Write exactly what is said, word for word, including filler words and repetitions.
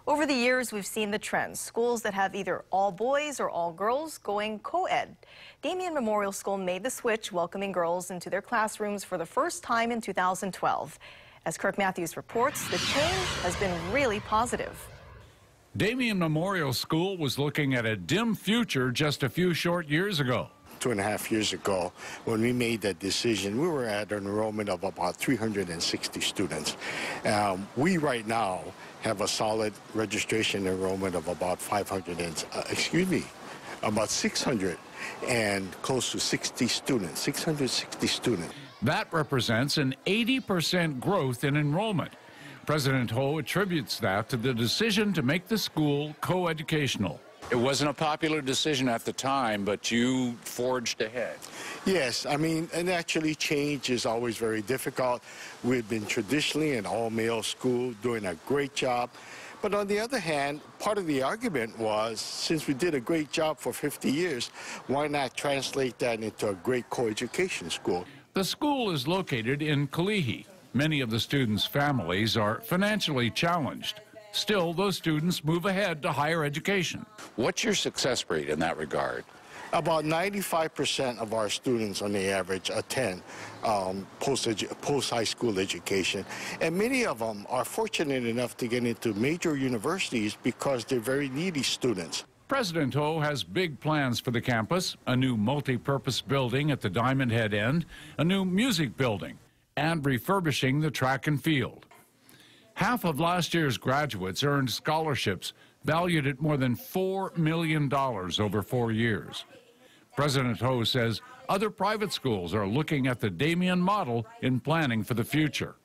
Over the years, we've seen the trends. Schools that have either all boys or all girls going co-ed. Damien Memorial School made the switch, welcoming girls into their classrooms for the first time in two thousand twelve. As Kirk Matthews reports, the change has been really positive. Damien Memorial School was looking at a dim future just a few short years ago. Two and a half years ago, when we made that decision, we were at an enrollment of about three hundred sixty students. Um, we right now have a solid registration enrollment of about five hundred, and, uh, excuse me, about six hundred and close to sixty students, six hundred sixty students. That represents an eighty percent growth in enrollment. President Ho attributes that to the decision to make the school co-educational. It wasn't a popular decision at the time, but you forged ahead. Yes, I mean, and actually change is always very difficult. We've been traditionally an all-male school doing a great job. But on the other hand, part of the argument was, since we did a great job for fifty years, why not translate that into a great co-education school? The school is located in Kalihi. Many of the students' families are financially challenged. Still, those students move ahead to higher education. What's your success rate in that regard? About ninety-five percent of our students on the average attend um, post-high school education. And many of them are fortunate enough to get into major universities because they're very needy students. President Ho has big plans for the campus, a new multi-purpose building at the Diamond Head end, a new music building, and refurbishing the track and field. Half of last year's graduates earned scholarships valued at more than four million dollars over four years. President Ho says other private schools are looking at the Damien model in planning for the future.